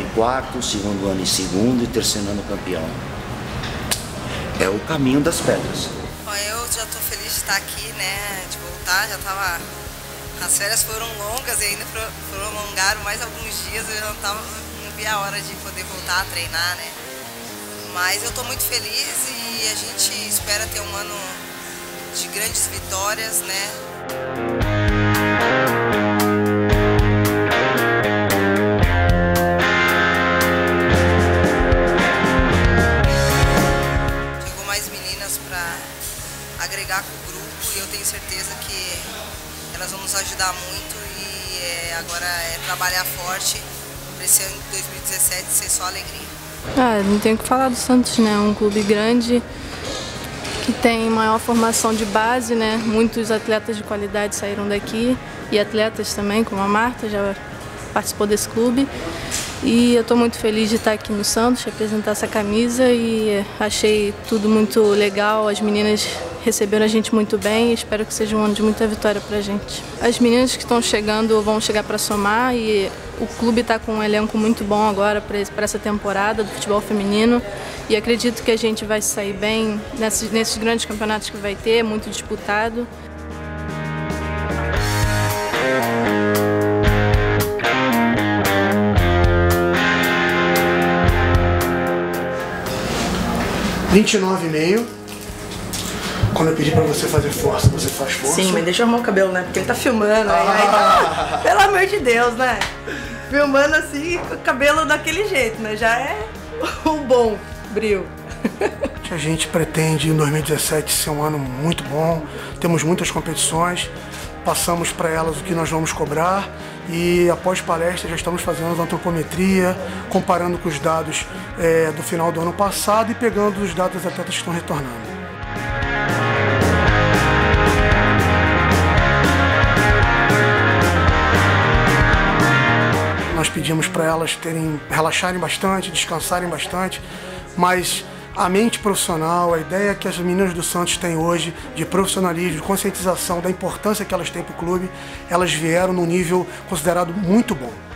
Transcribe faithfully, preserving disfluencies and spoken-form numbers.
em quarto, segundo ano em segundo e terceiro ano campeão. É o caminho das pedras. Bom, eu já estou feliz de estar aqui, né, de voltar, já estava... As férias foram longas e ainda prolongaram mais alguns dias, eu já não, tava, não vi a hora de poder voltar a treinar, né. Mas eu estou muito feliz e a gente espera ter um ano de grandes vitórias, né. Chegou mais meninas para agregar com o grupo e eu tenho certeza que elas vão nos ajudar muito e é, agora é trabalhar forte para esse ano de dois mil e dezessete ser só alegria. Ah, não tenho o que falar do Santos, né? Um clube grande que tem maior formação de base, né? Muitos atletas de qualidade saíram daqui e atletas também, como a Marta, já participou desse clube. E eu estou muito feliz de estar aqui no Santos, representar essa camisa e achei tudo muito legal. As meninas receberam a gente muito bem e espero que seja um ano de muita vitória para a gente. As meninas que estão chegando vão chegar para somar e o clube está com um elenco muito bom agora para essa temporada do futebol feminino e acredito que a gente vai sair bem nesses, nesses grandes campeonatos que vai ter, muito disputado. vinte e nove e meio. Quando eu pedi pra você fazer força, você faz força? Sim, mas deixa eu arrumar o cabelo, né? Porque ele tá filmando. Aí, aí tá... Pelo amor de Deus, né? Filmando assim, com o cabelo daquele jeito, né? Já é o bom brio. A gente pretende em dois mil e dezessete ser um ano muito bom. Temos muitas competições. Passamos para elas o que nós vamos cobrar e após palestra já estamos fazendo antropometria, comparando com os dados é, do final do ano passado e pegando os dados das atletas que estão retornando. Nós pedimos para elas terem, relaxarem bastante, descansarem bastante, mas a mente profissional, a ideia que as meninas do Santos têm hoje de profissionalismo, de conscientização da importância que elas têm para o clube, elas vieram num nível considerado muito bom.